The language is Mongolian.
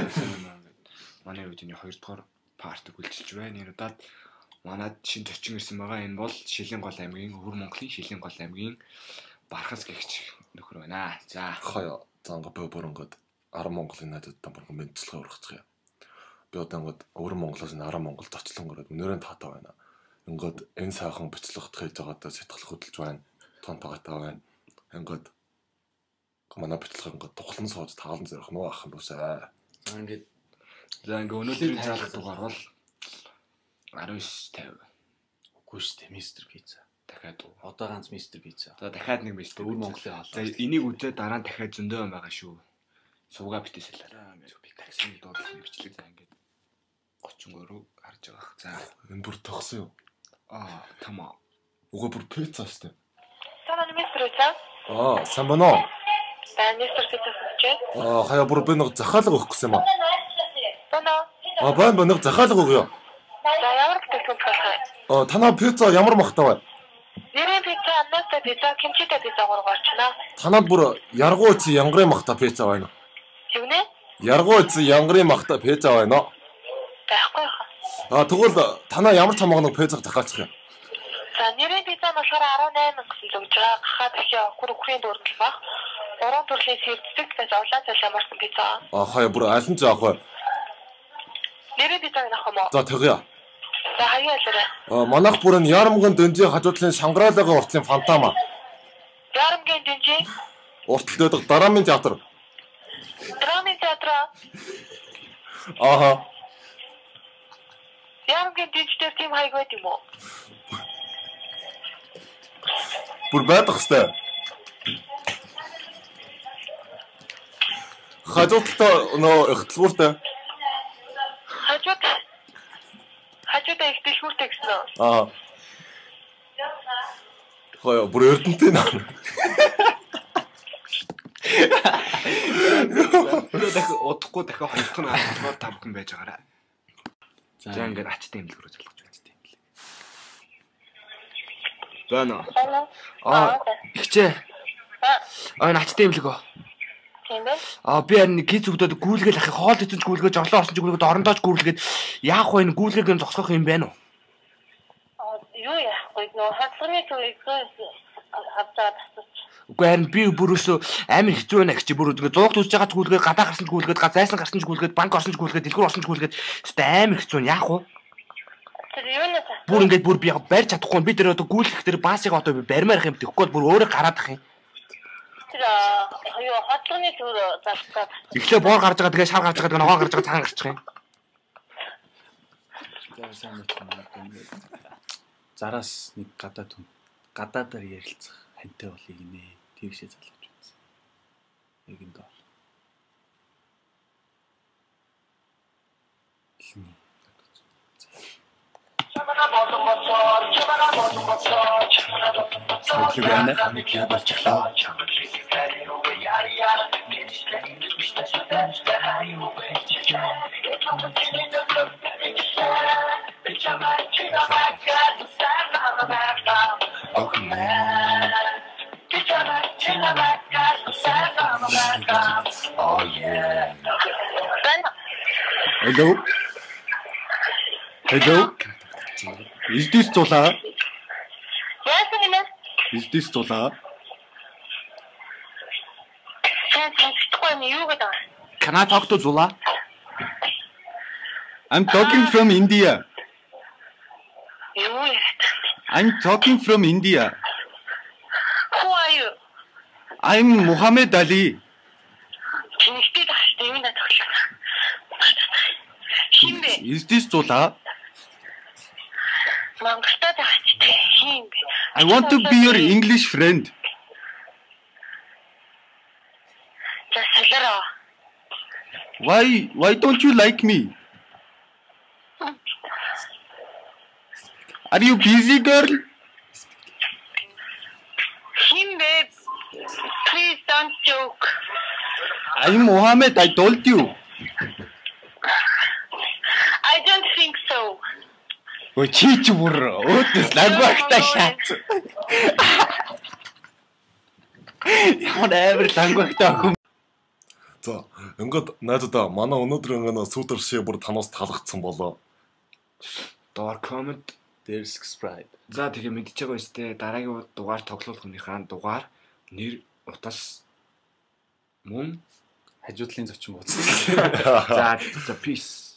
Манай үеийн 2 дугаар парт үйлчилж байна. Энэ удаад манад шинэ зочин ирсэн байгаа. Энэ бол Шилийн гол аймгийн Өвөр Монголын Шилийн гол аймгийн Бархас гэгч нөхөр байна. За хаяа занга бөөрөнгөд Арам Монголын найзуудтай бүрэн мэдцэлгээ ургацгаая. Би одоо ингээд Өвөр Монголоос энэ Арам Монгол зочлон ороод өнөөрөө таатай байна. Ингээд энэ сайхан бичлэгт хийж байгаадаа сэтгэл хөдлөж байна. Тонтогоотой байна. Ингээд манай бичлэг ингээд тухлан сууж таалан зэрэг нуу ах юм уусаа. ингээд өнөөдрийн цаалах дугаар бол 19:50. Үгүй шүү дээ, Мистер Пицца. Дахиад Одоо ганц Мистер Пицца. За дахиад нэг мистер Өвөр Монголын хоол. За энийг үзээ дараа нь дахиад зөндөө юм байгаа шүү. Суугаа битээсэлээ. Би таксиг дуудлын бичлэг за ингээд 33 руу харж байгаа. За Энэ бүр тогсон юу? Тамаа. Уга бүр пицца штэ. Санаа Мистер Пицца. Сайн байна уу? Сайн Мистер Пицца гэж. Хаяа бүр би нэг захаалга өгөх гэсэн юм аа. Санаа. Байна нэг захаалга өгөө. За ямар бүтээгдэхүүн болох вэ? Танаа пицца ямар махтай вэ? Нэрийн пицца, аннастай пицца, кимчитэй пицца гурваарчна. Танаад бүр яргуу чи янгарын махтай пицца байна. Юу нэ? Яргуу чи янгарын махтай пицца байна. Байхгүй хаа. Тэгвэл танаа ямар чамаг нэг пиццаг захиалчих юм. За нэрийн пицца нь болохоор 18 гэсэн л өгж байгаа. Хахад ихе хүрхийн дөрөнгөл баг. 3 төрлийн сэрцэг гэж улаан цал ямарсан пицца. Хаяа бүр аль нь заах вэ? Нэрийн пиццаг нах юм уу? За тэгье. За хаяа ялаарай. Манайх бүр нь Ярамган дэнжи хажуудлын Шанграалага уртлын фантама. Ярамгийн дэнжи. Уртлын Дарамын театр. Драмын театр. Ярамгийн дэнжтэй тийм хайг байт юм уу? Бүр байдаг хэвээр. Хажуудлаа нөө их дэлгүүртэй. Хажуудаа их дэлгүүртэй гэсэн. Хаяа бүр эрдэнтэй наа. дахиад удахгүй дахиад хоёр дахь нь 5 хүн байж байгаарай. За ингээд ачтай имлэг рүү залгаж байна тийм имлэг. Байна. Ихчээ. Энэ ачтай имлэг оо. Тийм бэ? Би харин гиз өгдөөд гүйлгээл ахыг хоол эзэнч гүйлгээж орлоо орсон ч гүйлгээд орондооч гүйлгээд яах вэ? Гүйлгээг нь зогсоох юм байна уу? Юу яахгүй нөө хацрын төвийг хавцаад асууч. Үгүй харин би бүрөөсөө амар хэцүү байна гэж бүр ингээд 100 төсөж байгаа ч гүйлгээд гадаа гарсан ч гүйлгээд зайсан гарсан ч гүйлгээд банк орсон ч гүйлгээд дэлгүүр орсон ч гүйлгээд өстой амар хэцүү нь яах вэ? Тэр юу нэ? Бүр ингээд бүр би барьж чадахгүй би тэр одоо гүйлгэх тэр баасыг одоо би барьмаар юм тэгэхгүй бүр өөрөө гараад ах юм. Тэр юу хацрын төв залгаад. Эхлээ боор гарч байгаа тэгээ шар гарч байгаа тэгээ ногоон гарч байгаа цаан гарчих юм. За сайн байна. Зараас нэг гадаадаар ярилцах хантай болыг нэ тэгшээ залгаж байна. Яг энэ доо. Сөглөгөөний ханы пиа болчихлоо. Oh yeah. Hello. Is this Zola? Yes, Nina. Is this Zola? Can I talk to Zola? I'm talking from India. I'm talking from India. Who are you? I'm Muhammad Ali. Is this Zola? I want to be your English friend. Why don't you like me? Are you busy, girl? Please don't joke. I'm Mohammed, I told you. I don't think so. Чи бүр өөдөөс лангуагтай шаац. Ямар амар лангуагтай охин. За ингээд найдаа манай өнөөдрийн сүүдэр шээ бүр танаас таалагдсан болоо. Доор комент дээр subscribe. За тэгээ мэдчихэж байгаа үстэй дараагийн дугаар тоглох хүнийхээ дугаар нэр утас мөн Хажуудлын зочин бууц. за peace